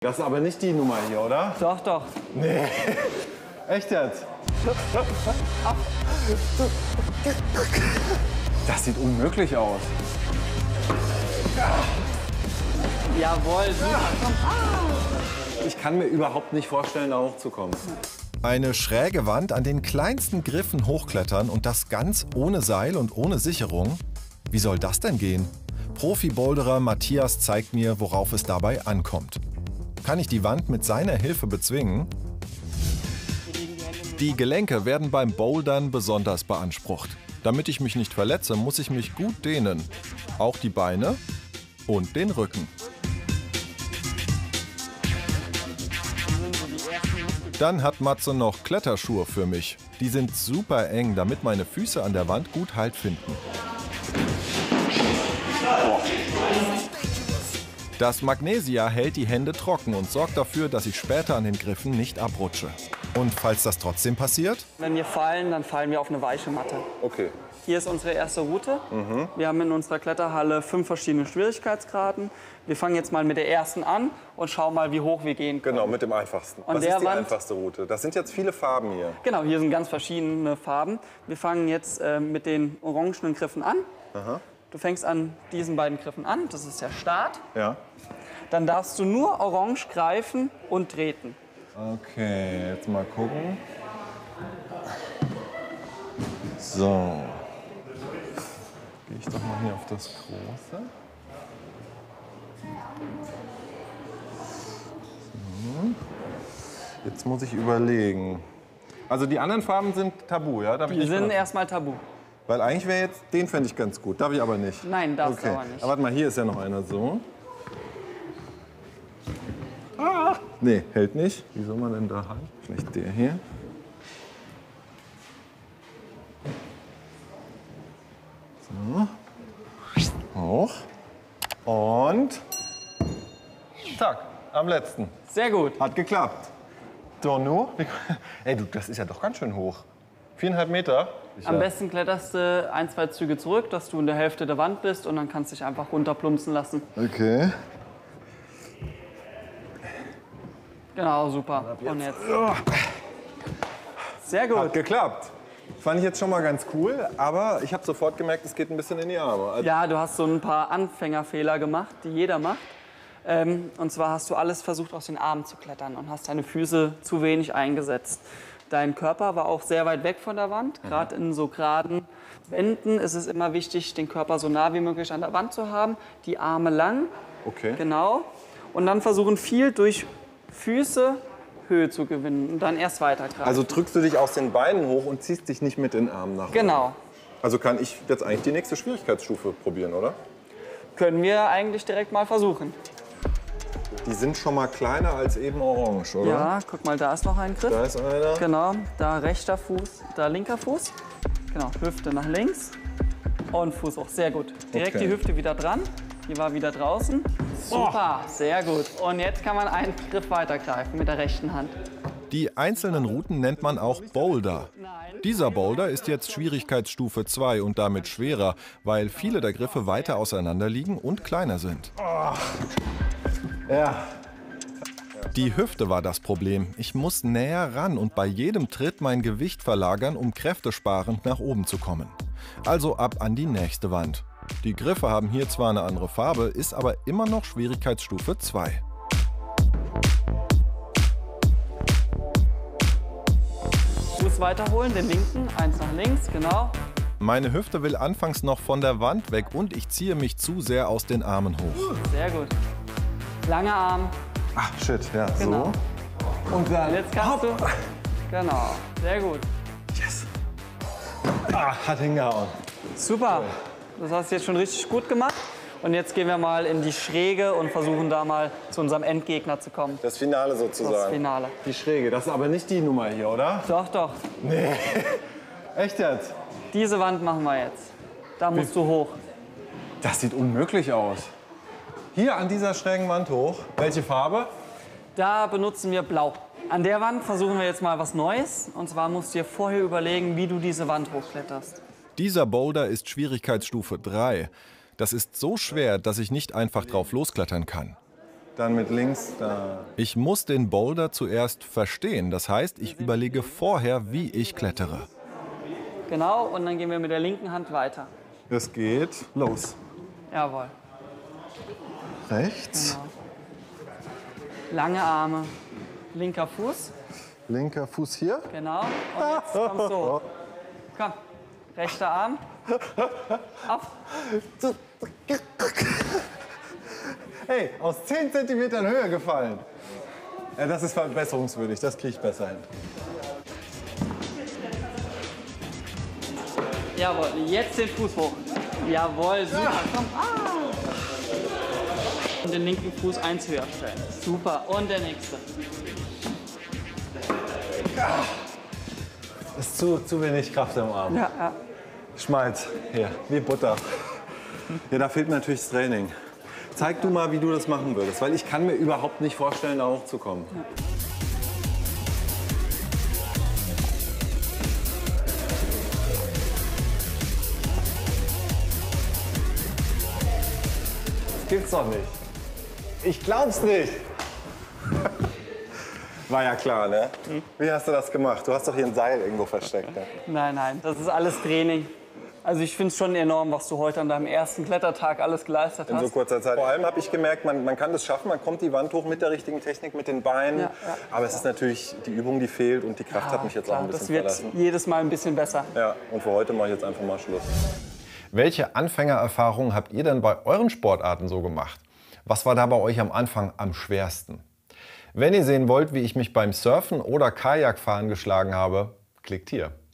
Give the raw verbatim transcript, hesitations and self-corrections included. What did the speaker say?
Das ist aber nicht die Nummer hier, oder? Doch, doch. Nee. Echt jetzt? Das sieht unmöglich aus. Jawohl, super. Ich kann mir überhaupt nicht vorstellen, da hochzukommen. Eine schräge Wand an den kleinsten Griffen hochklettern und das ganz ohne Seil und ohne Sicherung? Wie soll das denn gehen? Profi-Boulderer Matthias zeigt mir, worauf es dabei ankommt. Kann ich die Wand mit seiner Hilfe bezwingen? Die Gelenke werden beim Bouldern besonders beansprucht. Damit ich mich nicht verletze, muss ich mich gut dehnen. Auch die Beine und den Rücken. Dann hat Matze noch Kletterschuhe für mich. Die sind super eng, damit meine Füße an der Wand gut Halt finden. Das Magnesia hält die Hände trocken und sorgt dafür, dass ich später an den Griffen nicht abrutsche. Und falls das trotzdem passiert? Wenn wir fallen, dann fallen wir auf eine weiche Matte. Okay. Hier ist unsere erste Route. Mhm. Wir haben in unserer Kletterhalle fünf verschiedene Schwierigkeitsgraden. Wir fangen jetzt mal mit der ersten an und schauen mal, wie hoch wir gehen können. Genau, mit dem einfachsten. Und Was der ist die Wand, einfachste Route? Das sind jetzt viele Farben hier. Genau, hier sind ganz verschiedene Farben. Wir fangen jetzt äh, mit den orangenen Griffen an. Aha. Du fängst an diesen beiden Griffen an, das ist der Start. Ja. Dann darfst du nur orange greifen und treten. Okay, jetzt mal gucken. So. Gehe ich doch mal hier auf das Große. So. Jetzt muss ich überlegen. Also die anderen Farben sind tabu, ja? Darf ich Die nicht sind benutzen? erstmal tabu. Weil eigentlich wäre jetzt, den fände ich ganz gut. Darf ich aber nicht. Nein, darfst okay. du aber nicht. Aber warte mal, hier ist ja noch einer so. Ah! Nee, hält nicht. Wie soll man denn da halten? Vielleicht der hier. So. Hoch. Und. Zack, am letzten. Sehr gut. Hat geklappt. So, nu? Ey, du, das ist ja doch ganz schön hoch. Viereinhalb Meter. Am besten kletterst du ein, zwei Züge zurück, dass du in der Hälfte der Wand bist und dann kannst du dich einfach runterplumpsen lassen. Okay. Genau, super. Und jetzt. Sehr gut. Hat geklappt. Fand ich jetzt schon mal ganz cool, aber ich habe sofort gemerkt, es geht ein bisschen in die Arme. Also Ja, du hast so ein paar Anfängerfehler gemacht, die jeder macht. Ähm, und zwar hast du alles versucht, aus den Armen zu klettern und hast deine Füße zu wenig eingesetzt. Dein Körper war auch sehr weit weg von der Wand. Gerade in so geraden Wänden ist es immer wichtig, den Körper so nah wie möglich an der Wand zu haben. Die Arme lang. Okay. Genau. Und dann versuchen viel durch Füße Höhe zu gewinnen und dann erst weiter greifen. Also drückst du dich aus den Beinen hoch und ziehst dich nicht mit den Armen nach oben. Genau. Also kann ich jetzt eigentlich die nächste Schwierigkeitsstufe probieren, oder? Können wir eigentlich direkt mal versuchen. Die sind schon mal kleiner als eben orange, oder? Ja, guck mal, da ist noch ein Griff. Da ist einer. Genau, da rechter Fuß, da linker Fuß. Genau, Hüfte nach links und Fuß hoch. Sehr gut. Direkt Okay. die Hüfte wieder dran. Die war wieder draußen. Super, sehr gut. Und jetzt kann man einen Griff weitergreifen mit der rechten Hand. Die einzelnen Routen nennt man auch Boulder. Dieser Boulder ist jetzt Schwierigkeitsstufe zwei und damit schwerer, weil viele der Griffe weiter auseinander liegen und kleiner sind. Ja. Die Hüfte war das Problem. Ich muss näher ran und bei jedem Tritt mein Gewicht verlagern, um kräftesparend nach oben zu kommen. Also ab an die nächste Wand. Die Griffe haben hier zwar eine andere Farbe, ist aber immer noch Schwierigkeitsstufe zwei. Fuß weiterholen, den linken, eins nach links, genau. Meine Hüfte will anfangs noch von der Wand weg und ich ziehe mich zu sehr aus den Armen hoch. Sehr gut. Langer Arm, Ach, shit, ja, genau. so. Und dann. Jetzt kannst du. Genau, sehr gut. Yes. Ah, hat hingehauen. Super. Das hast du jetzt schon richtig gut gemacht. Und jetzt gehen wir mal in die Schräge und versuchen da mal zu unserem Endgegner zu kommen. Das Finale sozusagen. Das Finale. Die Schräge, das ist aber nicht die Nummer hier, oder? Doch, doch. Nee. Echt jetzt? Diese Wand machen wir jetzt. Da musst du hoch. Das sieht unmöglich aus. Hier an dieser schrägen Wand hoch. Welche Farbe? Da benutzen wir Blau. An der Wand versuchen wir jetzt mal was Neues. Und zwar musst du dir vorher überlegen, wie du diese Wand hochkletterst. Dieser Boulder ist Schwierigkeitsstufe drei. Das ist so schwer, dass ich nicht einfach drauf losklettern kann. Dann mit links da. Ich muss den Boulder zuerst verstehen. Das heißt, ich überlege vorher, wie ich klettere. Genau, und dann gehen wir mit der linken Hand weiter. Es geht los. Jawohl. Rechts, Genau. Lange Arme. Linker Fuß. linker Fuß hier. Genau. Und jetzt kommst du hoch. Komm. Rechter Arm. Auf. Hey, aus zehn Zentimetern Höhe gefallen. Ja, das ist verbesserungswürdig, das kriege ich besser hin. Jawohl, jetzt den Fuß hoch. Jawohl, super. Komm. Ah. Und den linken Fuß eins höher stellen. Super. Und der nächste. Das ist zu, zu wenig Kraft im Arm. Ja, ja. Schmalz, hier, wie Butter. Ja, da fehlt mir natürlich das Training. Zeig du mal, wie du das machen würdest, weil ich kann mir überhaupt nicht vorstellen, da hochzukommen. Ja. Das gibt's doch nicht. Ich glaub's nicht. War ja klar, ne? Wie hast du das gemacht? Du hast doch hier ein Seil irgendwo versteckt. Ne? Nein, nein, das ist alles Training. Also ich finde es schon enorm, was du heute an deinem ersten Klettertag alles geleistet In so hast. kurzer Zeit. Vor allem habe ich gemerkt, man, man kann das schaffen, man kommt die Wand hoch mit der richtigen Technik, mit den Beinen. Ja, ja. Aber es ist natürlich die Übung, die fehlt und die Kraft hat mich jetzt Klar, auch ein bisschen das wird verlassen. jedes Mal ein bisschen besser. Ja, und für heute mache ich jetzt einfach mal Schluss. Welche Anfängererfahrungen habt ihr denn bei euren Sportarten so gemacht? Was war da bei euch am Anfang am schwersten? Wenn ihr sehen wollt, wie ich mich beim Surfen oder Kajakfahren geschlagen habe, klickt hier.